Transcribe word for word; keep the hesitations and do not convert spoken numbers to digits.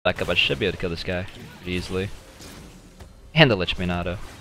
Back up, I should be able to kill this guy pretty easily. And the Lich Main auto.